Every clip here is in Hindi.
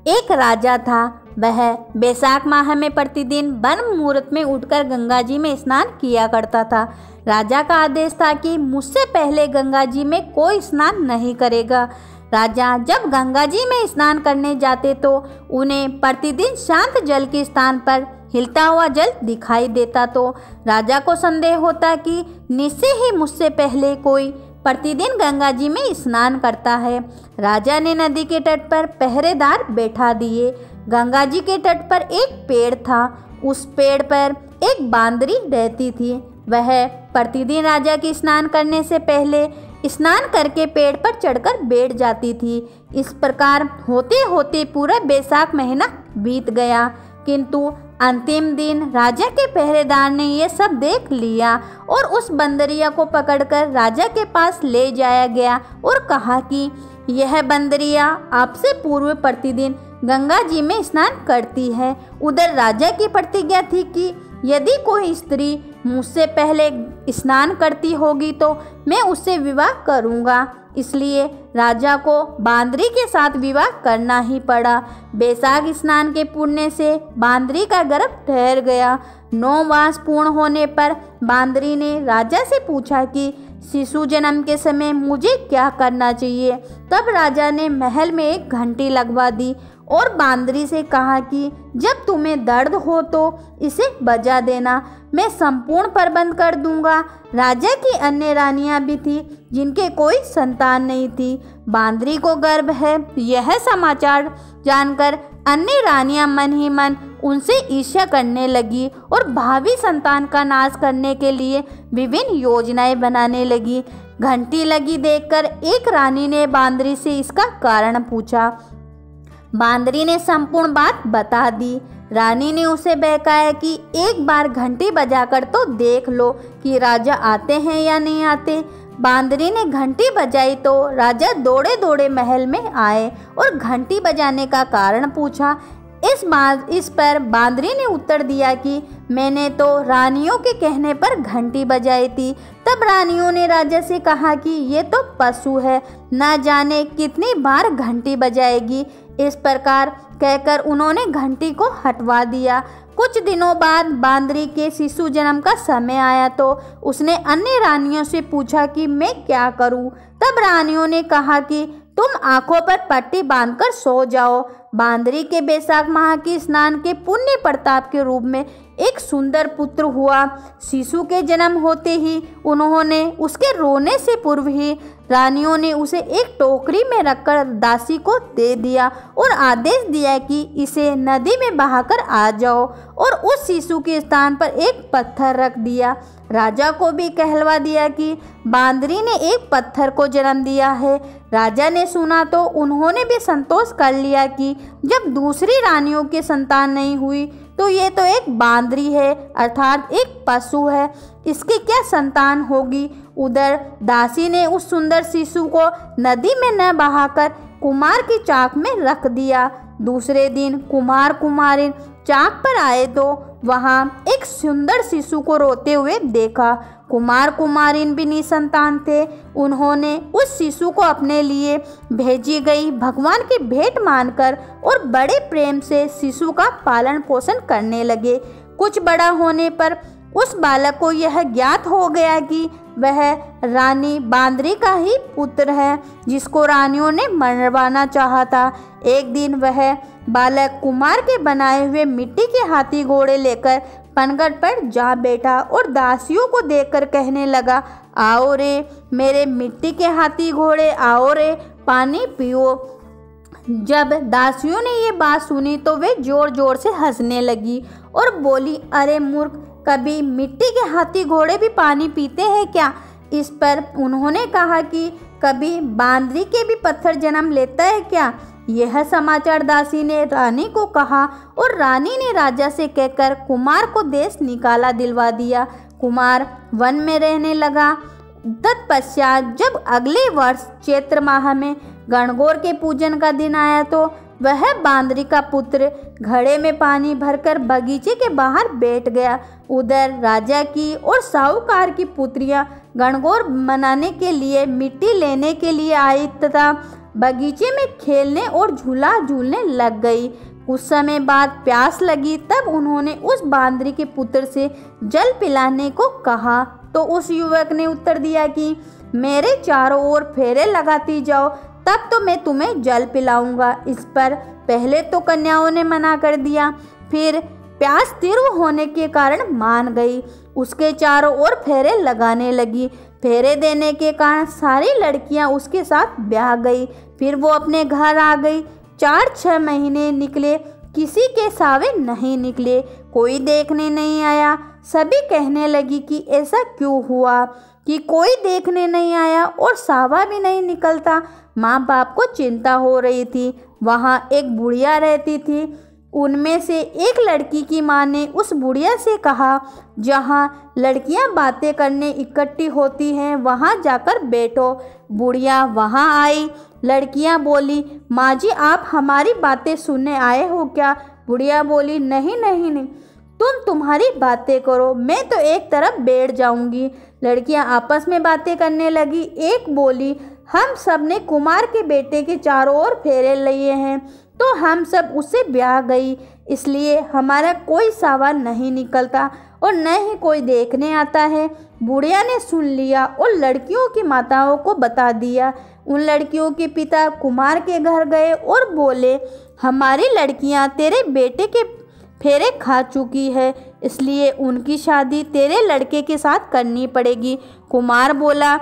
एक राजा था। वह बैसाख माह में प्रतिदिन ब्रह्म मुहूर्त में उठकर गंगा जी में स्नान किया करता था। राजा का आदेश था कि मुझसे पहले गंगा जी में कोई स्नान नहीं करेगा। राजा जब गंगा जी में स्नान करने जाते तो उन्हें प्रतिदिन शांत जल के स्थान पर हिलता हुआ जल दिखाई देता, तो राजा को संदेह होता कि निश्चय ही मुझसे पहले कोई प्रतिदिन गंगा जी में स्नान करता है। राजा ने नदी के तट पर पहरेदार बैठा दिए। गंगा जी के तट पर एक पेड़ था। उस पेड़ पर एक बांदरी रहती थी। वह प्रतिदिन राजा के स्नान करने से पहले स्नान करके पेड़ पर चढ़कर बैठ जाती थी। इस प्रकार होते होते पूरा बैसाख महीना बीत गया, किंतु अंतिम दिन राजा के पहरेदार ने यह सब देख लिया और उस बंदरिया को पकड़कर राजा के पास ले जाया गया और कहा कि यह बंदरिया आपसे पूर्व प्रतिदिन गंगा जी में स्नान करती है। उधर राजा की प्रतिज्ञा थी कि यदि कोई स्त्री मुझसे पहले स्नान करती होगी तो मैं उससे विवाह करूंगा। इसलिए राजा को बांदरी के साथ विवाह करना ही पड़ा। बैसाख स्नान के पुण्य से बांदरी का गर्भ ठहर गया। 9 मास पूर्ण होने पर बांदरी ने राजा से पूछा कि शिशु जन्म के समय मुझे क्या करना चाहिए। तब राजा ने महल में एक घंटी लगवा दी और बांदरी से कहा कि जब तुम्हें दर्द हो तो इसे बजा देना, मैं संपूर्ण प्रबंध कर दूंगा। राजा की अन्य रानियां भी थी जिनके कोई संतान नहीं थी। बांदरी को गर्भ है यह समाचार जानकर अन्य रानियां मन ही मन उनसे ईर्ष्या करने लगी और भावी संतान का नाश करने के लिए विभिन्न योजनाएं बनाने लगी। घंटी लगी देखकर एक रानी ने बांदरी से इसका कारण पूछा। बांदरी ने संपूर्ण बात बता दी। रानी ने उसे बहकाया कि एक बार घंटी बजाकर तो देख लो कि राजा आते हैं या नहीं आते। बांदरी ने घंटी बजाई तो राजा दौड़े दौड़े महल में आए और घंटी बजाने का कारण पूछा। इस पर बांदरी ने उत्तर दिया कि मैंने तो रानियों के कहने पर घंटी बजाई थी। तब रानियों ने राजा से कहा कि ये तो पशु है, न जाने कितनी बार घंटी बजाएगी। इस प्रकार कहकर उन्होंने घंटी को हटवा दिया। कुछ दिनों बाद बांदरी के शिशु जन्म का समय आया तो उसने अन्य रानियों से पूछा कि मैं क्या करूं। तब रानियों ने कहा कि तुम आंखों पर पट्टी बांधकर सो जाओ। बांदरी के बैसाख माह के स्नान के पुण्य प्रताप के रूप में एक सुंदर पुत्र हुआ। शिशु के जन्म होते ही उन्होंने उसके रोने से पूर्व ही रानियों ने उसे एक टोकरी में रखकर दासी को दे दिया और आदेश दिया कि इसे नदी में बहाकर आ जाओ और उस शिशु के स्थान पर एक पत्थर रख दिया। राजा को भी कहलवा दिया कि बांदरी ने एक पत्थर को जन्म दिया है। राजा ने सुना तो उन्होंने भी संतोष कर लिया कि जब दूसरी रानियों की संतान नहीं हुई तो ये तो एक बांदरी है, अर्थात एक पशु है, इसकी क्या संतान होगी। उधर दासी ने उस सुंदर शिशु को नदी में न बहाकर कुमार की चाक में रख दिया। दूसरे दिन कुमार कुमारिन चाक पर आए तो वहां एक सुंदर शिशु को रोते हुए देखा। कुमार कुमारिन भी निसंतान थे। उन्होंने उस शिशु को अपने लिए भेजी गई भगवान की भेंट मानकर और बड़े प्रेम से शिशु का पालन पोषण करने लगे। कुछ बड़ा होने पर उस बालक को यह ज्ञात हो गया कि वह रानी बांदरी का ही पुत्र है, जिसको रानियों ने मरवाना चाहा था। एक दिन वह बालक कुमार के बनाए हुए मिट्टी के हाथी घोड़े लेकर पनघट पर जा बैठा और दासियों को देखकर कहने लगा, आओ रे मेरे मिट्टी के हाथी घोड़े, आओ रे पानी पियो। जब दासियों ने ये बात सुनी तो वे जोर जोर से हंसने लगी और बोली, अरे मूर्ख, कभी मिट्टी के हाथी घोड़े भी पानी पीते हैं क्या। इस पर उन्होंने कहा कि कभी बांदरी के भी पत्थर जन्म लेता है क्या। यह समाचार दासी ने रानी को कहा और रानी ने राजा से कहकर कुमार को देश निकाला दिलवा दिया। कुमार वन में रहने लगा। तत्पश्चात जब अगले वर्ष चैत्र माह में गणगौर के पूजन का दिन आया तो वह बांदरी का पुत्र घड़े में पानी भरकर बगीचे के बाहर बैठ गया। उधर राजा की और साहूकार की पुत्रियां गणगौर मनाने के लिए मिट्टी लेने के लिए आई तथा बगीचे में खेलने और झूला झूलने लग गई। कुछ समय बाद प्यास लगी, तब उन्होंने उस बांदरी के पुत्र से जल पिलाने को कहा तो उस युवक ने उत्तर दिया कि मेरे चारों ओर फेरे लगाती जाओ, तब तो मैं तुम्हें जल पिलाऊंगा। इस पर पहले तो कन्याओं ने मना कर दिया, फिर प्यास तीव्र होने के कारण मान गई। उसके चारों ओर फेरे लगाने लगी। फेरे देने के कारण सारी लड़कियां उसके साथ ब्याह गई। फिर वो अपने घर आ गई। 4-6 महीने निकले, किसी के सावे नहीं निकले, कोई देखने नहीं आया। सभी कहने लगी कि ऐसा क्यों हुआ कि कोई देखने नहीं आया और सावा भी नहीं निकलता। माँ बाप को चिंता हो रही थी। वहाँ एक बुढ़िया रहती थी। उनमें से एक लड़की की माँ ने उस बुढ़िया से कहा, जहाँ लड़कियाँ बातें करने इकट्ठी होती हैं वहाँ जाकर बैठो। बुढ़िया वहाँ आई। लड़कियाँ बोली, माँ जी आप हमारी बातें सुनने आए हो क्या? बुढ़िया बोली, नहीं नहीं नहीं, तुम्हारी बातें करो, मैं तो एक तरफ बैठ जाऊंगी। लड़कियां आपस में बातें करने लगी। एक बोली, हम सब ने कुमार के बेटे के चारों ओर फेरे लिए हैं, तो हम सब उससे ब्याह गई, इसलिए हमारा कोई सावा नहीं निकलता और न ही कोई देखने आता है। बुढ़िया ने सुन लिया और लड़कियों की माताओं को बता दिया। उन लड़कियों के पिता कुमार के घर गए और बोले, हमारी लड़कियां तेरे बेटे के फेरे खा चुकी है, इसलिए उनकी शादी तेरे लड़के के साथ करनी पड़ेगी। कुमार बोला,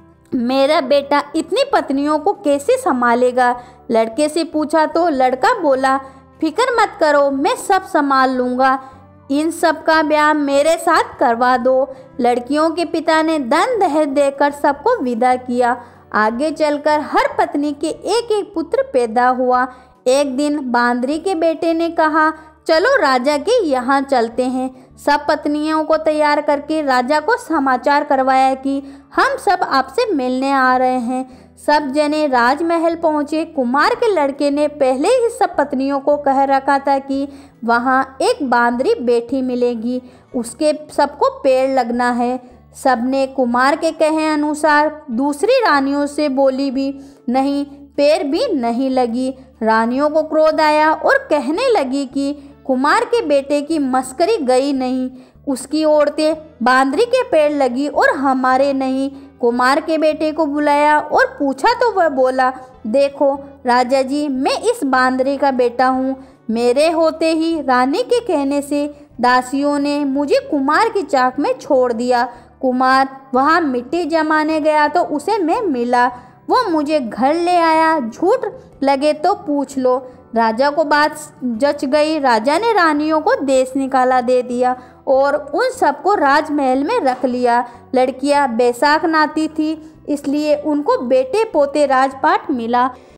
मेरा बेटा इतनी पत्नियों को कैसे संभालेगा? लड़के से पूछा तो लड़का बोला, फिक्र मत करो, मैं सब संभाल लूँगा, इन सब का ब्याह मेरे साथ करवा दो। लड़कियों के पिता ने धन दहेज देकर सबको विदा किया। आगे चलकर हर पत्नी के एक एक पुत्र पैदा हुआ। एक दिन बांदरी के बेटे ने कहा, चलो राजा के यहाँ चलते हैं। सब पत्नियों को तैयार करके राजा को समाचार करवाया कि हम सब आपसे मिलने आ रहे हैं। सब जने राजमहल पहुँचे। कुमार के लड़के ने पहले ही सब पत्नियों को कह रखा था कि वहाँ एक बांदरी बैठी मिलेगी, उसके सबको पेड़ लगना है। सबने कुमार के कहे अनुसार दूसरी रानियों से बोली भी नहीं, पैर भी नहीं लगी। रानियों को क्रोध आया और कहने लगी कि कुमार के बेटे की मस्करी गई नहीं, उसकी औरतें बांदरी के पेड़ लगी और हमारे नहीं। कुमार के बेटे को बुलाया और पूछा तो वह बोला, देखो राजा जी, मैं इस बांदरी का बेटा हूँ। मेरे होते ही रानी के कहने से दासियों ने मुझे कुमार की चाक में छोड़ दिया। कुमार वहाँ मिट्टी जमाने गया तो उसे मैं मिला, वो मुझे घर ले आया। झूठ लगे तो पूछ लो। राजा को बात जच गई। राजा ने रानियों को देश निकाला दे दिया और उन सबको राजमहल में रख लिया। लड़कियां बैसाख नाती थी, इसलिए उनको बेटे पोते राजपाट मिला।